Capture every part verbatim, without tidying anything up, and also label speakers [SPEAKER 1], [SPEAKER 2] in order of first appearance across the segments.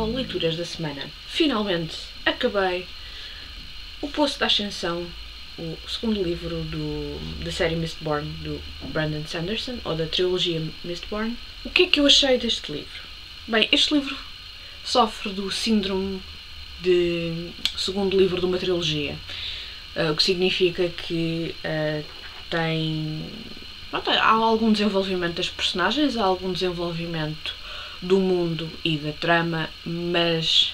[SPEAKER 1] ao Leituras da Semana. Finalmente acabei O Poço da Ascensão, o segundo livro do, da série Mistborn, do Brandon Sanderson, ou da trilogia Mistborn. O que é que eu achei deste livro? Bem, este livro sofre do síndrome de segundo livro de uma trilogia, uh, o que significa que uh, tem... Pronto, há algum desenvolvimento das personagens, há algum desenvolvimento do mundo e da trama, mas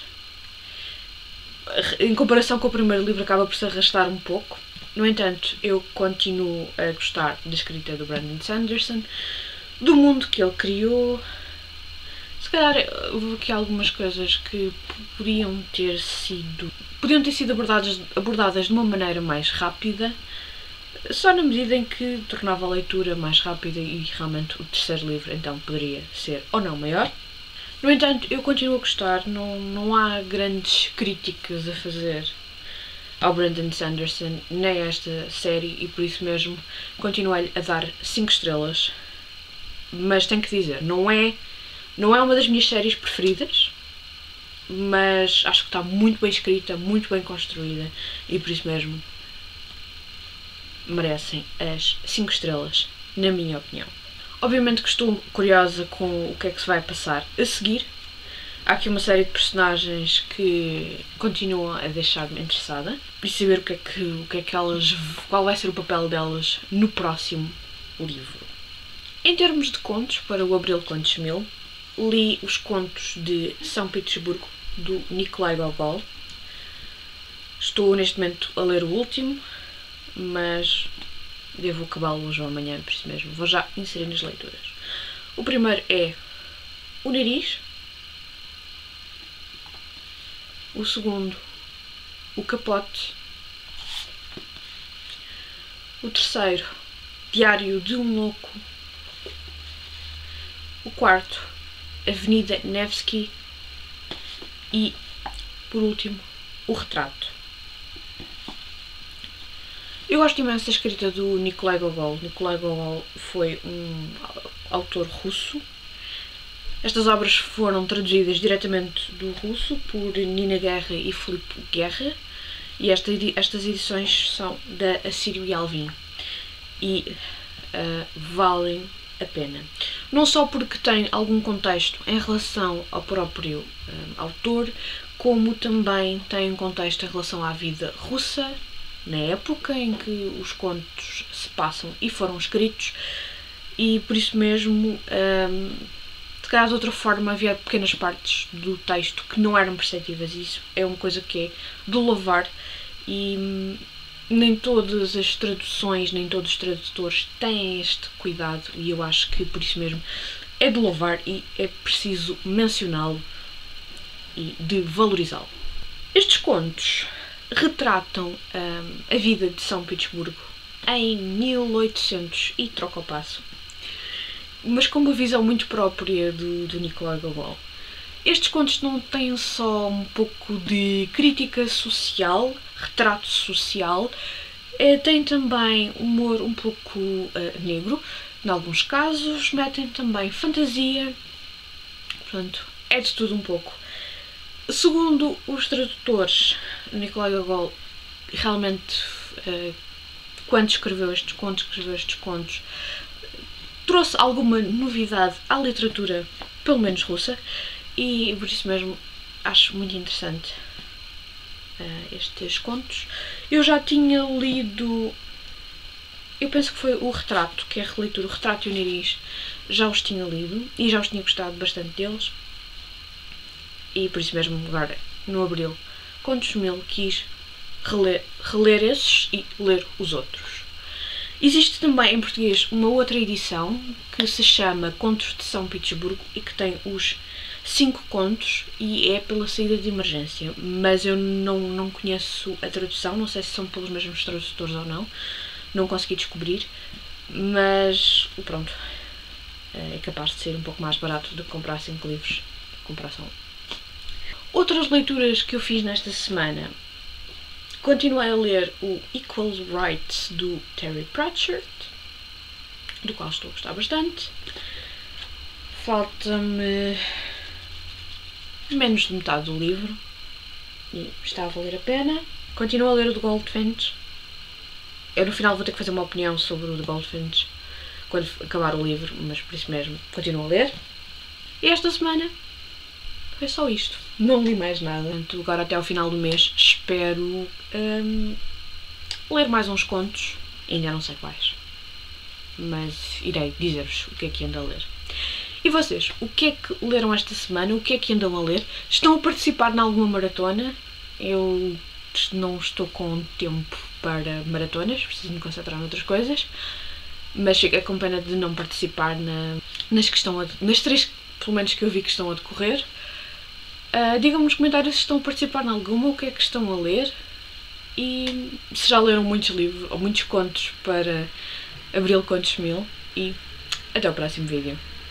[SPEAKER 1] em comparação com o primeiro livro acaba por se arrastar um pouco. No entanto, eu continuo a gostar da escrita do Brandon Sanderson, do mundo que ele criou. Se calhar houve aqui algumas coisas que podiam ter sido podiam ter sido abordadas, abordadas de uma maneira mais rápida, só na medida em que tornava a leitura mais rápida, e realmente o terceiro livro então poderia ser ou não maior. No entanto, eu continuo a gostar, não, não há grandes críticas a fazer ao Brandon Sanderson nem a esta série, e por isso mesmo continuo-lhe a dar cinco estrelas. Mas tenho que dizer, não é, não é uma das minhas séries preferidas, mas acho que está muito bem escrita, muito bem construída, e por isso mesmo merecem as cinco estrelas, na minha opinião. Obviamente que estou curiosa com o que é que se vai passar a seguir. Há aqui uma série de personagens que continuam a deixar-me interessada e saber o que é que, o que é que elas, qual vai ser o papel delas no próximo livro. Em termos de contos, para o Abril Contos Mil, li os contos de São Petersburgo, do Nikolai Gogol. Estou neste momento a ler o último, mas devo acabá-lo hoje ou amanhã, por isso mesmo vou já inserir nas leituras. O primeiro é O Nariz. O segundo, O Capote. O terceiro, Diário de um Louco. O quarto, Avenida Nevsky. E, por último, O Retrato. Eu gosto imenso da escrita do Nikolai Gogol. Nikolai Gogol foi um autor russo. Estas obras foram traduzidas diretamente do russo por Nina Guerra e Filipe Guerra, e esta, estas edições são da Assírio e Alvim e uh, valem a pena. Não só porque tem algum contexto em relação ao próprio uh, autor, como também tem um contexto em relação à vida russa, na época em que os contos se passam e foram escritos, e por isso mesmo, um, se calhar de outra forma, havia pequenas partes do texto que não eram perceptíveis. Isso é uma coisa que é de louvar, e um, nem todas as traduções, nem todos os tradutores têm este cuidado, e eu acho que por isso mesmo é de louvar e é preciso mencioná-lo e de valorizá-lo. Estes contos retratam um, a vida de São Petersburgo em mil e oitocentos e troca o passo, mas com uma visão muito própria do, do Nikolai Gogol. Estes contos não têm só um pouco de crítica social, retrato social, é, têm também humor um pouco uh, negro, em alguns casos, metem também fantasia, portanto, é de tudo um pouco. Segundo os tradutores, Nikolai Gogol realmente, uh, quando escreveu estes contos, escreveu estes contos, trouxe alguma novidade à literatura, pelo menos russa, e por isso mesmo acho muito interessante uh, estes contos. Eu já tinha lido, eu penso que foi o Retrato, que é a releitura, o Retrato e o Nariz, já os tinha lido e já os tinha gostado bastante deles. E por isso mesmo agora, no Abril Contos Mil, quis reler, reler esses e ler os outros. Existe também em português uma outra edição que se chama Contos de São Petersburgo e que tem os cinco contos e é pela saída de emergência, mas eu não, não conheço a tradução, não sei se são pelos mesmos tradutores ou não, não consegui descobrir, mas pronto, é capaz de ser um pouco mais barato do que comprar cinco livros, comprar só um. Outras leituras que eu fiz nesta semana: continuei a ler o Equal Rights do Terry Pratchett, do qual estou a gostar bastante. Falta-me menos de metade do livro e está a valer a pena. Continuo a ler o The Goldfinch. Eu no final vou ter que fazer uma opinião sobre o The Goldfinch quando acabar o livro, mas por isso mesmo continuo a ler. E esta semana foi só isto. Não li mais nada. Portanto, agora até ao final do mês espero hum, ler mais uns contos. Ainda não sei quais. Mas irei dizer-vos o que é que ando a ler. E vocês? O que é que leram esta semana? O que é que andam a ler? Estão a participar em alguma maratona? Eu não estou com tempo para maratonas. Preciso me concentrar noutras coisas. Mas fico com pena de não participar na, nas que estão a, nas três, pelo menos, que eu vi que estão a decorrer. Uh, Digam-me nos comentários se estão a participar em alguma, o que é que estão a ler e se já leram muitos livros ou muitos contos para Abril Contos Mil. E até o próximo vídeo.